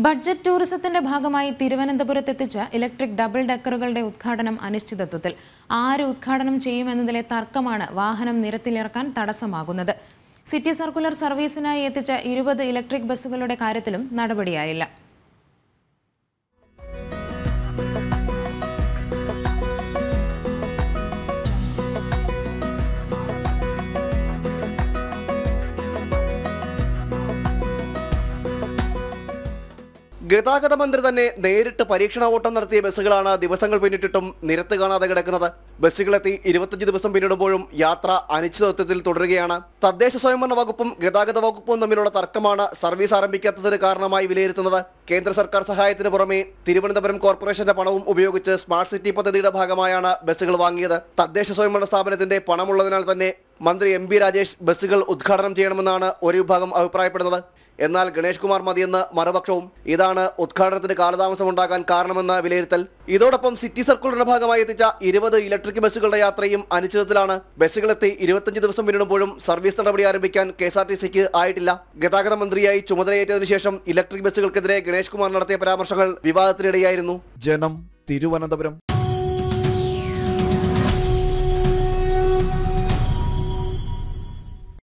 Budget ടൂറിസത്തിന്റെ ഭാഗമായി തിരുവനന്തപുരത്തെത്തിച്ച electric double ഡെക്കറുകളുടെ ഉദ്ഘാടനം അനിശ്ചിതത്വത്തിൽ. ആര് ഉദ്ഘാടനം ചെയ്യുമെന്നതിലെ തർക്കമാണ് വാഹനം നിരത്തിലിറക്കാൻ തടസ്സമാകുന്നത്. സിറ്റി സർക്കുലർ സർവീസിനായി എത്തിച്ച 20 ഇലക്ട്രിക് ബസ്സുകളുടെ കാര്യത്തിലും നടപടിയായില്ല. ഗതാഗത മന്ത്രി തന്നെ നേരിട്ട് പരീക്ഷണ ഓട്ടം നടത്തിയ ബസ്സുകളാണ് ദിവസങ്ങൾ പിന്നിട്ടിട്ടും നിരത്ത് കാണാതെ കിടക്കുന്നത്. ബസ്സുകളെത്തി 25 ദിവസം പിന്നിടുമ്പോഴും യാത്ര അനിശ്ചിതത്വത്തിൽ തുടരുകയാണ്. തദ്ദേശ സ്വയംഭരണ വകുപ്പും ഗതാഗത വകുപ്പും തമ്മിലുള്ള തർക്കമാണ് സർവീസ് ആരംഭിക്കാത്തതിന് കാരണമായി വിലയിരുത്തുന്നത്. കേന്ദ്ര സർക്കാർ സഹായത്തിന് പുറമെ തിരുവനന്തപുരം കോർപ്പറേഷന്റെ പണവും ഉപയോഗിച്ച് സ്മാർട്ട് സിറ്റി പദ്ധതിയുടെ ഭാഗമായാണ് ബസ്സുകൾ വാങ്ങിയത്. തദ്ദേശ സ്വയംഭരണ സ്ഥാപനത്തിന്റെ പണമുള്ളതിനാൽ തന്നെ മന്ത്രി MP രാജേഷ് ബസ്സുകൾ ഉദ്ഘാടനം ചെയ്യണമെന്നാണ് ഒരു വിഭാഗം അഭിപ്രായപ്പെടുന്നത്. എന്നാൽ ഗണേഷ് കുമാർ മതിയെന്ന് മറുപക്ഷവും. ഇതാണ് ഉദ്ഘാടനത്തിന് കാലതാമസമുണ്ടാകാൻ കാരണമെന്ന വിലയിരുത്തൽ. ഇതോടൊപ്പം സിറ്റി സർക്കുലറിന്റെ ഭാഗമായി എത്തിച്ച 20 ഇലക്ട്രിക് ബസ്സുകളുടെ യാത്രയും അനിശ്ചിതത്തിലാണ്. ബസ്സുകളെത്തി 25 ദിവസം പിന്നിടുമ്പോഴും സർവീസ് നടപടി ആരംഭിക്കാൻ KSRTCക്ക് ആയിട്ടില്ല. ഗതാഗത മന്ത്രിയായി ചുമതലയേറ്റതിനു ശേഷം ഇലക്ട്രിക് ബസ്സുകൾക്കെതിരെ ഗണേഷ് കുമാർ നടത്തിയ പരാമർശങ്ങൾ വിവാദത്തിനിടയായിരുന്നു. ജനം, തിരുവനന്തപുരം.